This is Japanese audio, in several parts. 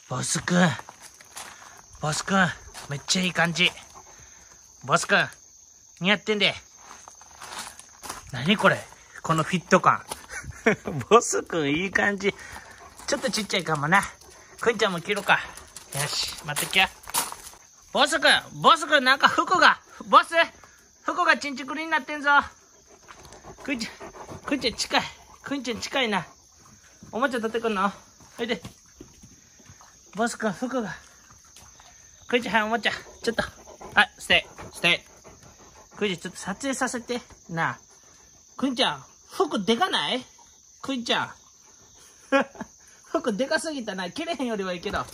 ボスくん。ボスくん。めっちゃいい感じ。ボスくん。似合ってんで。何これこのフィット感。ボスくんいい感じ。ちょっとちっちゃいかもな。くんちゃんも着ろか。よし、待ってきや。ボスくんなんか服がチンチクリになってんぞ。くんちゃん近い。くんちゃん近いな。おもちゃ取ってくんの？おいで。ボスくん服が。くんちゃん、はい、おもちゃ。ちょっと。はい、ステイ。くんちゃん、ちょっと撮影させて。なあ。くんちゃん、服でかない？くんちゃん。服でかすぎたな。切れへんよりはいいけど。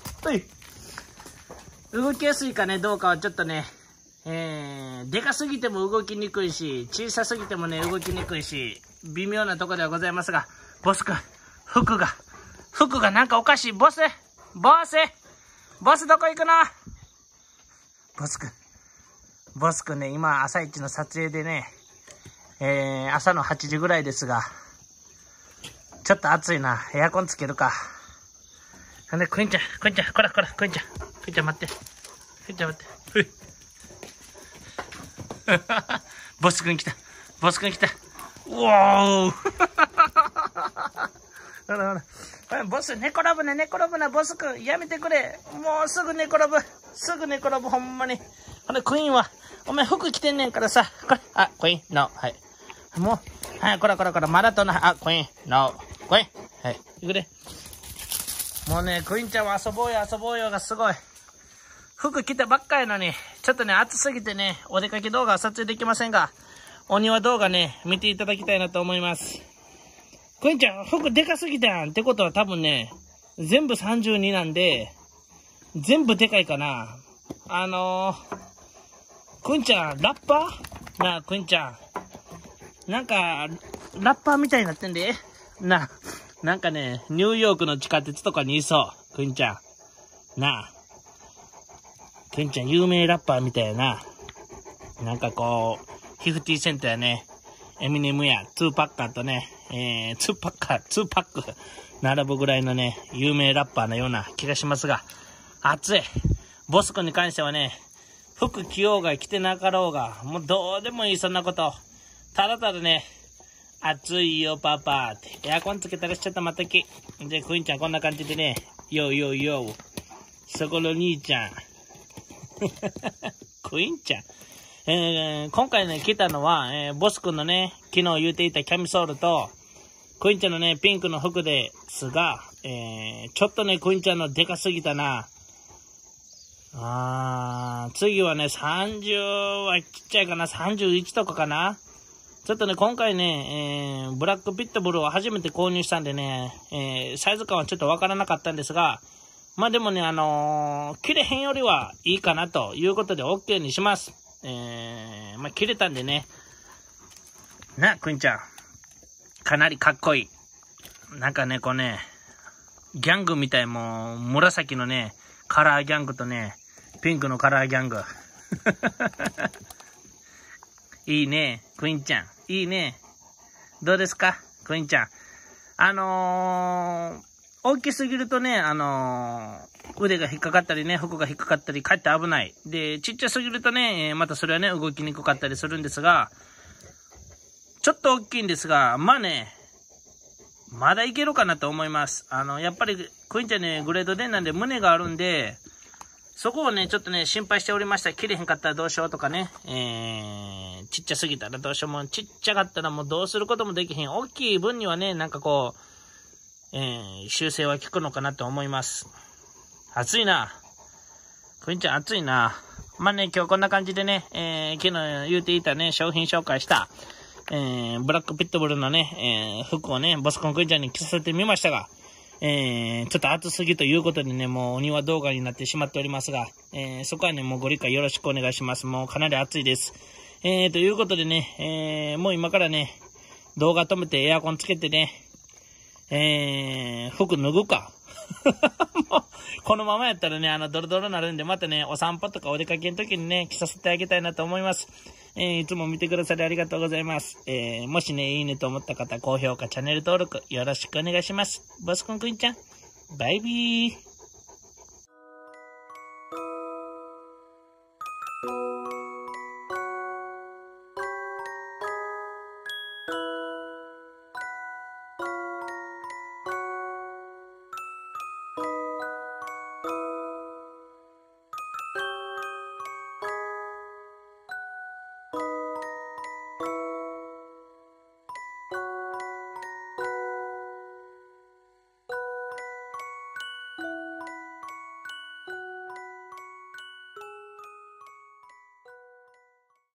動きやすいかね、どうかはちょっとね、でかすぎても動きにくいし、小さすぎてもね、動きにくいし、微妙なところではございますが、ボスくん、服がなんかおかしい。ボスどこ行くの？ボスくんね、今、朝一の撮影でね、朝の8時ぐらいですが、ちょっと暑いな。エアコンつけるか。ほんで、くんちゃん、こら、くんちゃん待って。ボスくん来た。うおーほら。ボス、寝転ぶな、ボスくん。やめてくれ。もうすぐ寝転ぶ、ほんまに。ほんで、クイーンは、お前服着てんねんからさ。これ、あ、クイーン、ノー、はい。もう、はい、こら、マラトンな、あ、クイーン、ノー、クイーン、はい、行くで。もうね、クイーンちゃんは遊ぼうよがすごい。服着たばっかやのに、ちょっとね、暑すぎてね、お出かけ動画は撮影できませんが、お庭動画ね、見ていただきたいなと思います。クイーンちゃん、服でかすぎたやんってことは多分ね、全部32なんで、全部でかいかな。クイーンちゃん、ラッパーなあ、クイーンちゃん。なんか、ラッパーみたいになってんで。なんかね、ニューヨークの地下鉄とかにいそう。クイーンちゃん。なあ。クイーンちゃん、有名ラッパーみたいやな。なんかこう、50セントやね。エミネムや、2パッカーとね、2パック、並ぶぐらいのね、有名ラッパーのような気がしますが、暑い。ボス君に関してはね、服着ようが着てなかろうが、もうどうでもいい、そんなこと。ただね、暑いよパパって。エアコンつけたらしちゃったまたき。で、クイーンちゃんこんな感じでね、よー。そこの兄ちゃん。クイーンちゃん。今回ね、来たのは、ボス君のね、昨日言うていたキャミソールと、クイーンちゃんのね、ピンクの服ですが、ちょっとね、クイーンちゃんのでかすぎたな。次はね、30はちっちゃいかな、31とかかな。ちょっとね、今回ね、ブラックピットブルを初めて購入したんでね、サイズ感はちょっとわからなかったんですが、まあでもね、切れへんよりはいいかなということで OK にします。まあ切れたんでね、な、クイーンちゃん。かなりかっこいい。なんかね、こうね、ギャングみたい、もう、紫のね、カラーギャングとね、ピンクのカラーギャング。いいね、クイーンちゃん。いいね。どうですか、クイーンちゃん。大きすぎるとね、腕が引っかかったりね、服が引っかかったり、かえって危ない。で、ちっちゃすぎるとね、またそれはね、動きにくかったりするんですが、ちょっと大きいんですが、まあね、まだいけるかなと思います。やっぱり、クイーンちゃんね、グレード10なんで胸があるんで、そこをね、ちょっとね、心配しておりました。切れへんかったらどうしようとかね。ちっちゃすぎたらどうしようも。ちっちゃかったらもうどうすることもできへん。大きい分にはね、なんかこう、修正は効くのかなと思います。暑いな。クイーンちゃん暑いな。まあね、今日こんな感じでね、昨日言うていたね、商品紹介した、ブラックピットブルのね、服をね、ボスコンクイーンちゃんに着させてみましたが、ちょっと暑すぎということでね、もうお庭動画になってしまっておりますが、そこはね、もうご理解よろしくお願いします。もうかなり暑いです。ということでね、もう今からね、動画止めてエアコンつけてね、服脱ぐか。もうこのままやったらね、ドロドロになるんで、またね、お散歩とかお出かけの時にね、着させてあげたいなと思います。いつも見てくださりありがとうございます。もしね、いいねと思った方、高評価、チャンネル登録、よろしくお願いします。ボスコンクイーンちゃん、バイビー。